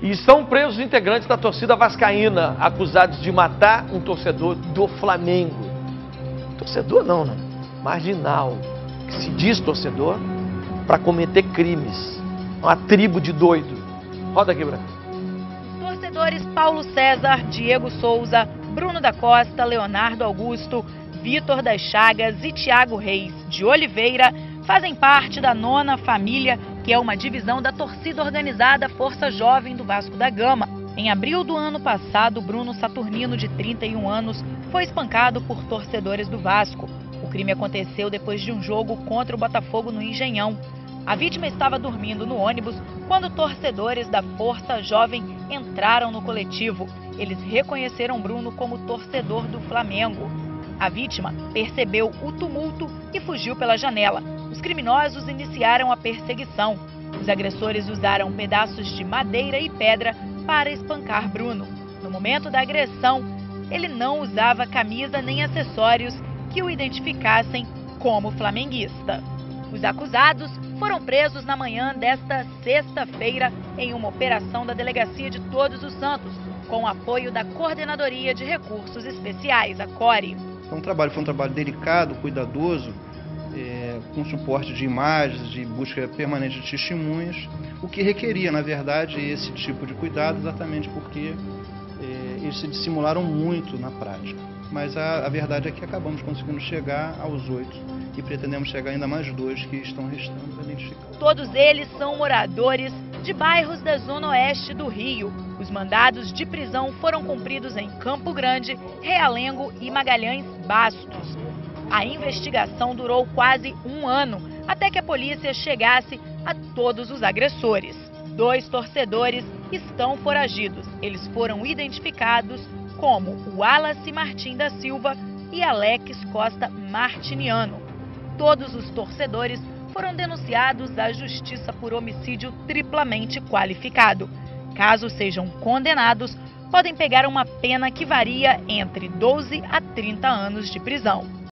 E estão presos integrantes da torcida vascaína, acusados de matar um torcedor do Flamengo. Torcedor não, né? Marginal, que se diz torcedor para cometer crimes. Uma tribo de doido. Roda aqui, Branco. Torcedores Paulo César, Diego Souza, Bruno da Costa, Leonardo Augusto, Vitor das Chagas e Thiago Reis de Oliveira fazem parte da Nona Família, que é uma divisão da torcida organizada Força Jovem do Vasco da Gama. Em abril do ano passado, Bruno Saturnino, de 31 anos, foi espancado por torcedores do Vasco. O crime aconteceu depois de um jogo contra o Botafogo no Engenhão. A vítima estava dormindo no ônibus quando torcedores da Força Jovem entraram no coletivo. Eles reconheceram Bruno como torcedor do Flamengo. A vítima percebeu o tumulto e fugiu pela janela. Os criminosos iniciaram a perseguição. Os agressores usaram pedaços de madeira e pedra para espancar Bruno. No momento da agressão, ele não usava camisa nem acessórios que o identificassem como flamenguista. Os acusados foram presos na manhã desta sexta-feira em uma operação da Delegacia de Todos os Santos, com o apoio da Coordenadoria de Recursos Especiais, a CORE. Foi um trabalho delicado, cuidadoso, com suporte de imagens, de busca permanente de testemunhas, o que requeria, na verdade, esse tipo de cuidado, exatamente porque eles se dissimularam muito na prática. Mas a verdade é que acabamos conseguindo chegar aos 8 e pretendemos chegar ainda mais 2 que estão restando a identificar. Todos eles são moradores de bairros da Zona Oeste do Rio. Os mandados de prisão foram cumpridos em Campo Grande, Realengo e Magalhães Bastos. A investigação durou quase um ano, até que a polícia chegasse a todos os agressores. 2 torcedores estão foragidos. Eles foram identificados como o Wallace Martim da Silva e Alex Costa Martiniano. Todos os torcedores foram denunciados à Justiça por homicídio triplamente qualificado. Caso sejam condenados, podem pegar uma pena que varia entre 12 a 30 anos de prisão.